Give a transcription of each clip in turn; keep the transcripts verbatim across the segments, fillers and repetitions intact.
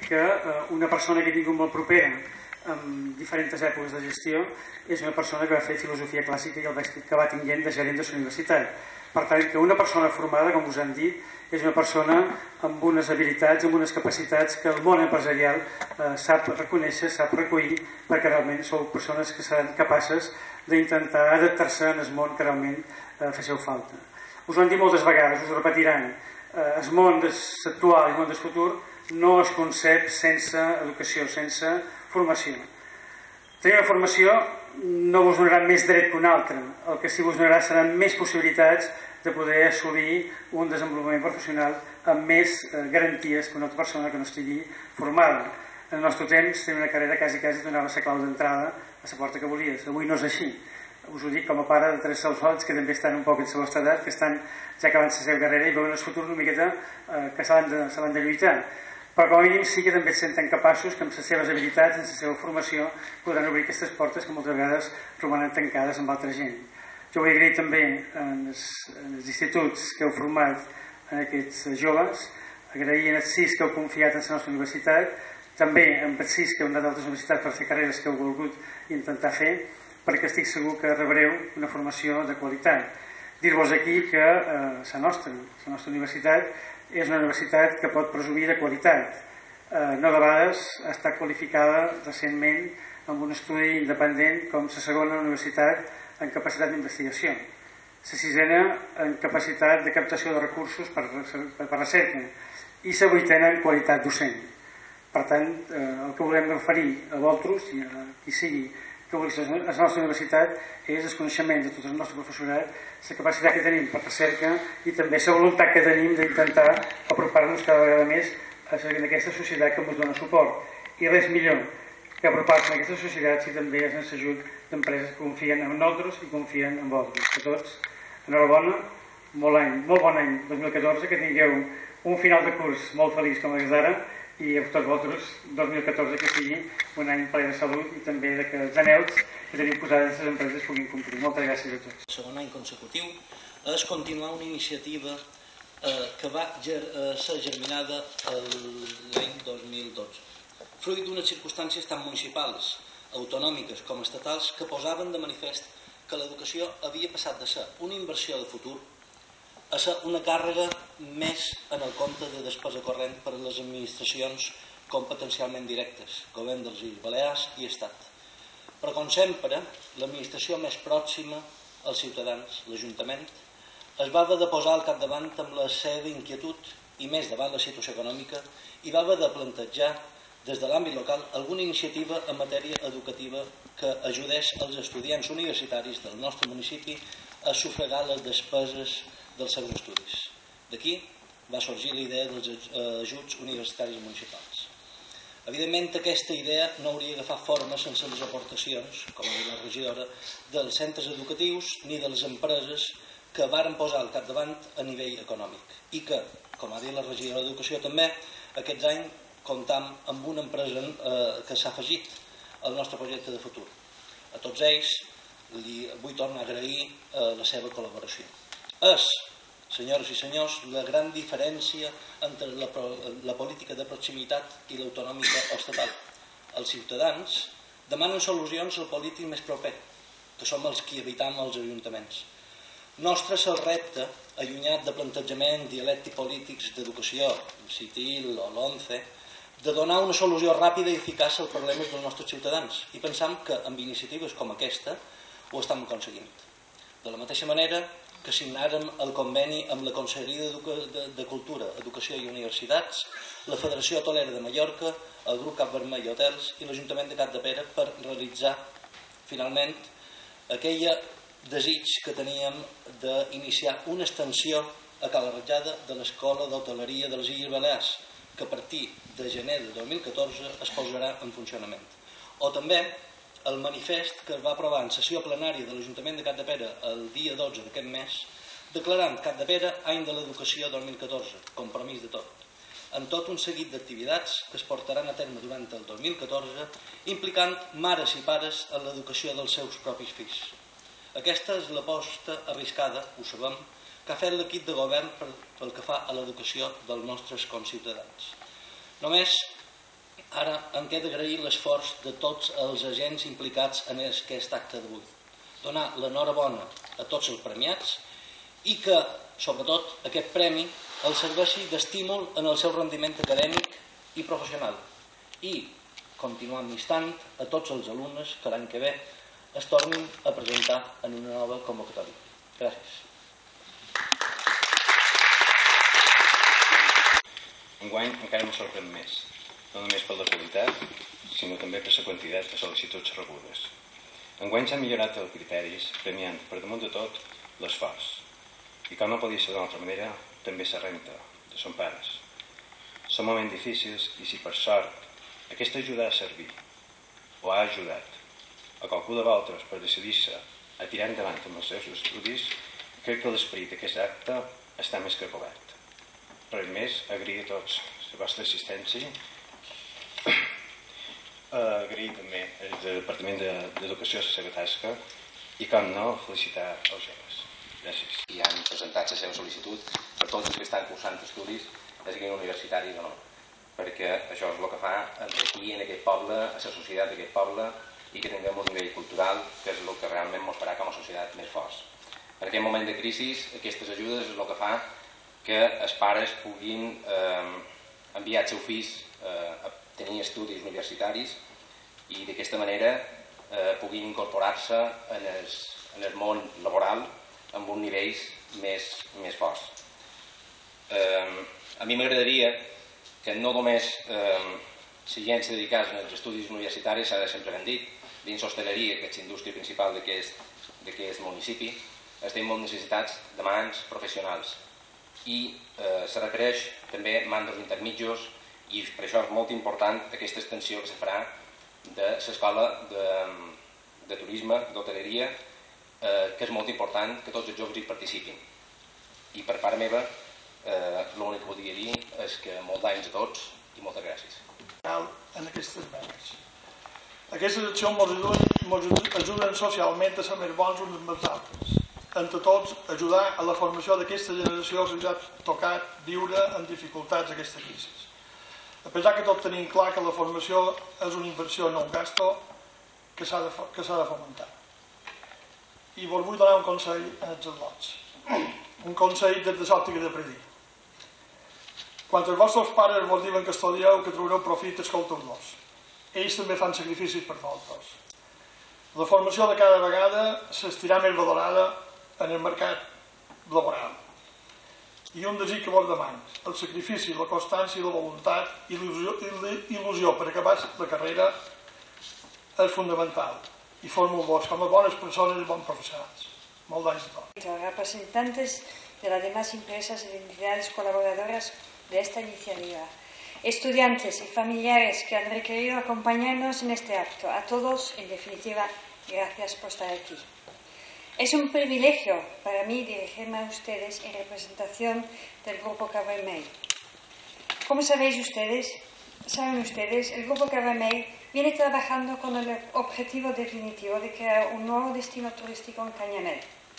que una persona que tingui molt propera en diferents èpoques de gestió és una persona que va fer filosofia clàssica i el que va tinguent de gerent de la universitat. Per tant, que una persona formada, com us han dit, és una persona amb unes habilitats, amb unes capacitats que el món empresarial eh, sap reconèixer, sap recollir, perquè realment sou persones que seran capaces d'intentar adaptar-se en el món que realment eh, faceu falta. Us ho han dit moltes vegades, us ho repetiran. Eh, el món actual i el món del futur no es concep sense educació, sense formació. Tenir una formació no us donarà més dret que un altre, el que sí us donarà seran més possibilitats de poder assolir un desenvolupament professional amb més garanties que una altra persona que no estigui formada. En el nostre temps, tenir una carrera quasi quasi donava la clau d'entrada a la porta que volies. Avui no és així. Us ho dic com a pare de tres salsots que també estan un poc en la vostra edat, que estan ja acabant la seva carrera i veuen el futur una miqueta que se l'han de lluitar. Però com a mínim sí que també es senten capaços que amb les seves habilitats, amb la seva formació, podran obrir aquestes portes que moltes vegades romanen tancades amb altra gent. Jo vull agrair també en els, en els instituts que heu format en aquests joves, agrair en els sis que heu confiat en la nostra universitat, també en els sis que heu anat a altres universitats per fer carreres que heu volgut intentar fer, perquè estic segur que rebreu una formació de qualitat. Dir-vos aquí que eh, la nostra, la nostra universitat és una universitat que pot presumir de qualitat. Eh, no de vegades ha estat qualificada recentment amb un estudi independent com la segona universitat en capacitat d'investigació, la sisena en capacitat de captació de recursos per, per, per recerca i la vuitena en qualitat docent. Per tant, eh, el que volem oferir a vosaltres i a qui sigui que vulgui a la nostra universitat és el coneixement de tot el nostre professorat, la capacitat que tenim per recerca i també la voluntat que tenim d'intentar apropar-nos cada vegada més a aquesta societat que ens dona suport. I res millor que apropar-se a aquesta societat si també és en l'ajut d'empreses que confien en nosaltres i confien en vosaltres. A tots, enhorabona, molt, any, molt bon any dos mil catorze, que tingueu un final de curs molt feliç com és ara i a tots vosaltres dos mil catorze que sigui un any ple de salut i també que els anhels que tenim posades les empreses puguin complir. Moltes gràcies a tots. El segon any consecutiu és continuar una iniciativa eh, que va ger eh, ser germinada l'any dos mil dotze, fruit d'unes circumstàncies tant municipals, autonòmiques com estatals que posaven de manifest que l'educació havia passat de ser una inversió de futur a ser una càrrega més en el compte de despesa corrent per a les administracions competencialment directes, Govern dels Illes Balears i Estat. Però, com sempre, l'administració més pròxima als ciutadans, l'Ajuntament, es va haver de posar al capdavant amb la seva inquietud i més davant la situació econòmica i va haver de plantejar des de l'àmbit local alguna iniciativa en matèria educativa que ajudés els estudiants universitaris del nostre municipi a sufragar les despeses dels seus estudis. D'aquí va sorgir la idea dels ajuts universitaris municipals. Evidentment, aquesta idea no hauria agafat forma sense les aportacions, com a la regidora, dels centres educatius ni de les empreses que varen posar al capdavant a nivell econòmic i que, com ha dit la regidora d'Educació també, aquests anys comptam amb una empresa eh, que s'ha afegit al nostre projecte de futur. A tots ells li vull tornar a agrair eh, la seva col·laboració. És, senyores i senyors, la gran diferència entre la, la política de proximitat i l'autonòmica estatal. Els ciutadans demanen solucions al polític més proper, que som els qui habitam els ajuntaments. Nostre és el repte, allunyat de plantejaments dialèctics polítics d'educació, CITIL o l'ONCE, de donar una solució ràpida i eficaç als problemes dels nostres ciutadans i pensam que amb iniciatives com aquesta ho estem aconseguint. De la mateixa manera que signàrem el conveni amb la Conselleria de Cultura, Educació i Universitats, la Federació Hotelera de Mallorca, el grup Cap Vermell Hotels i l'Ajuntament de Capdepera per realitzar finalment aquell desig que teníem d'iniciar una extensió a Cala Ratjada de l'Escola d'Hoteleria de les Illes Balears, que a partir de gener de dos mil catorze es posarà en funcionament. O també el manifest que es va aprovar en sessió plenària de l'Ajuntament de Capdepera el dia dotze d'aquest mes, declarant Capdepera any de l'educació dos mil catorze, compromís de tot, en tot un seguit d'activitats que es portaran a terme durant el dos mil catorze, implicant mares i pares en l'educació dels seus propis fills. Aquesta és l'aposta arriscada, ho sabem, que ha fet l'equip de govern pel que fa a l'educació dels nostres conciutadans. Només Ara em queda agrair l'esforç de tots els agents implicats en aquest acte d'avui. Donar l'enhorabona a tots els premiats i que, sobretot, aquest premi els serveixi d'estímul en el seu rendiment acadèmic i professional i continuar instant a tots els alumnes que l'any que ve es tornin a presentar en una nova convocatòria. Gràcies. Enguany encara em sorprèn més, no només per la qualitat, sinó també per la quantitat de sol·licituds rebudes. Enguany s'han millorat els criteris, premiant per damunt de tot l'esforç. I com no podia ser d'una altra manera, també la renta de son pares. Són moments difícils i si per sort aquesta ajuda ha servit o ha ajudat a qualcú de vosaltres per decidir-se a tirar endavant amb els seus estudis, crec que l'esperit d'aquest acte està més que cobert. Res més, agrair a tots la vostra assistència, agrair també al Departament d'Educació la seva tasca i, com no, felicitar els joves. Gràcies. I han presentat la seva sol·licitud per tots els que estan cursant estudis a seguir universitaris o no, perquè això és el que fa aquí en aquest poble, a la societat d'aquest poble, i que tinguem un nivell cultural que és el que realment ens farà com a societat més forts. En aquest moment de crisi, aquestes ajudes és el que fa que els pares puguin eh, enviar els seus fills eh, a tenir estudis universitaris i d'aquesta manera eh, puguin incorporar-se en, en el món laboral amb uns nivells més, més forts. Eh, a mi m'agradaria que no només eh, la gent se dedicés als estudis universitaris, s'ha de sempre ben dit, dins l'hostaleria, que és la indústria principal d'aquest municipi, estem molt necessitats de mans professionals. I eh, se requereix també mandos intermitjos i per això és molt important aquesta extensió que se farà de l'escola de, de turisme, d'hoteleria, eh, que és molt important que tots els joves hi participin. I per part meva, eh, l'únic que volia dir és que molts anys a tots i moltes gràcies. En aquestes menes. Aquestes accions ens ajuden socialment a ser més bons uns amb els altres. Entre tots, ajudar a la formació d'aquesta generació que ens ha tocat viure amb dificultats aquesta crisi. A pesar que tot tenim clar que la formació és una inversió, no un gasto, que s'ha de, de fomentar. I vos vull donar un consell a els lots. Un consell des de l'òptica de predir. Quan els vostres pares vos diuen que estudieu, que trobareu profit, escolteu-los. Ells també fan sacrificis per vosaltres. La formació de cada vegada s'estirà més valorada en el mercat laboral. I un desig que vos demano, el sacrifici, la constància, la voluntat i l'il·lusió per acabar la carrera és fundamental i formeu-vos com a bones persones i bons professionals. Molt d'anys a tots. Representantes de las demás empresas y entidades colaboradoras de esta iniciativa, estudiantes y familiares que han requerido acompañarnos en este acto, a todos, en definitiva, gracias por estar aquí. Es un privilegio para mí dirigirme a ustedes en representación del Grupo Carvermell. Como sabéis ustedes, saben ustedes, el Grupo Carvermell viene trabajando con el objetivo definitivo de crear un nuevo destino turístico en Cañamél,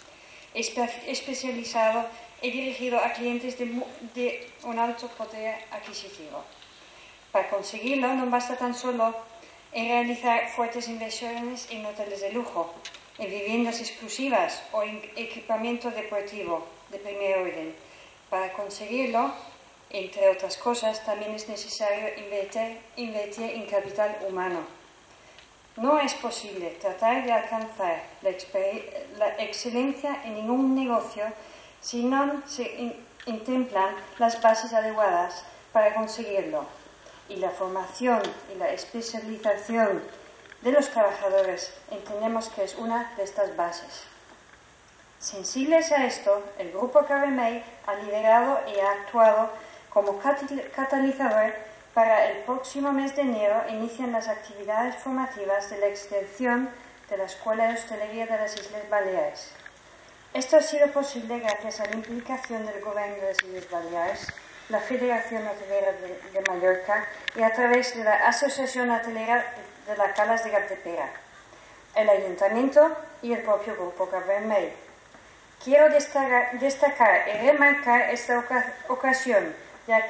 especializado y dirigido a clientes de, de un alto poder adquisitivo. Para conseguirlo no basta tan solo en realizar fuertes inversiones en hoteles de lujo, en viviendas exclusivas o en equipamiento deportivo de primer orden. Para conseguirlo, entre otras cosas, también es necesario invertir, invertir en capital humano. No es posible tratar de alcanzar la, la excelencia en ningún negocio si no se contemplan las bases adecuadas para conseguirlo. Y la formación y la especialización de los trabajadores entendemos que es una de estas bases. Sensibles a esto, el Grupo Carvermell ha liderado y ha actuado como catalizador. Para el próximo mes de enero inician las actividades formativas de la extensión de la Escuela de Hostelería de las Islas Baleares. Esto ha sido posible gracias a la implicación del Gobierno de las Islas Baleares, la Federación Hotelera de, de Mallorca y a través de la Asociación Hotelera de las Calas de Gartepera, el Ayuntamiento y el propio Grupo Carvermell. Quiero destacar, destacar y remarcar esta oca ocasión, ya que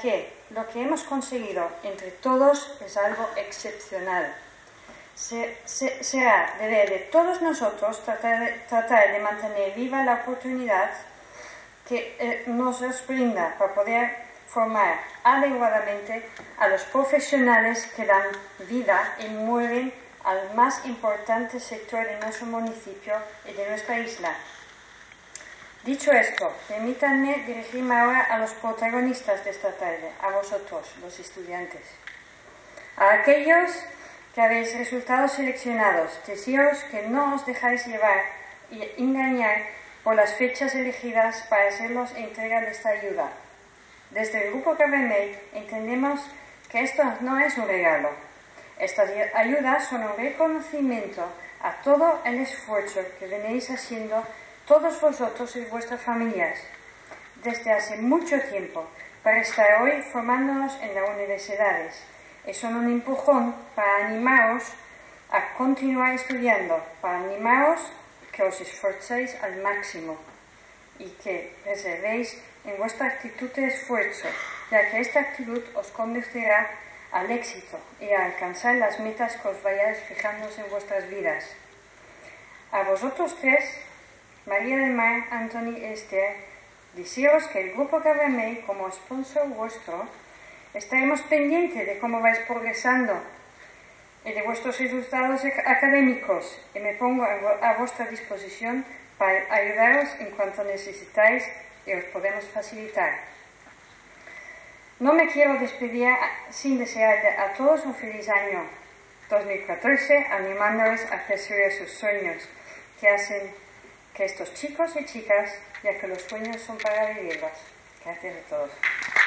lo que hemos conseguido entre todos es algo excepcional. Se, se, será deber de todos nosotros tratar de, tratar de mantener viva la oportunidad que eh, nos brinda para poder formar adecuadamente a los profesionales que dan vida y mueven al más importante sector de nuestro municipio y de nuestra isla. Dicho esto, permítanme dirigirme ahora a los protagonistas de esta tarde, a vosotros, los estudiantes. A aquellos que habéis resultado seleccionados, deciros que no os dejáis llevar y engañar por las fechas elegidas para haceros entrega de esta ayuda. Desde el Grupo Cabernet entendemos que esto no es un regalo. Estas ayudas son un reconocimiento a todo el esfuerzo que venís haciendo todos vosotros y vuestras familias desde hace mucho tiempo para estar hoy formándonos en las universidades. Y son un empujón para animaros a continuar estudiando, para animaros que os esforcéis al máximo y que reservéis en vuestra actitud de esfuerzo, ya que esta actitud os conducirá al éxito y a alcanzar las metas que os vayáis fijando en vuestras vidas. A vosotros tres, María del Mar, Anthony y Esther, deciros que el Grupo Cabernet, como sponsor vuestro, estaremos pendientes de cómo vais progresando y de vuestros resultados académicos y me pongo a vuestra disposición para ayudaros en cuanto necesitáis y os podemos facilitar. No me quiero despedir sin desearle a todos un feliz año dos mil catorce, animándoles a perseguir sus sueños, que hacen que estos chicos y chicas, ya que los sueños son para vivirlos. Gracias a todos.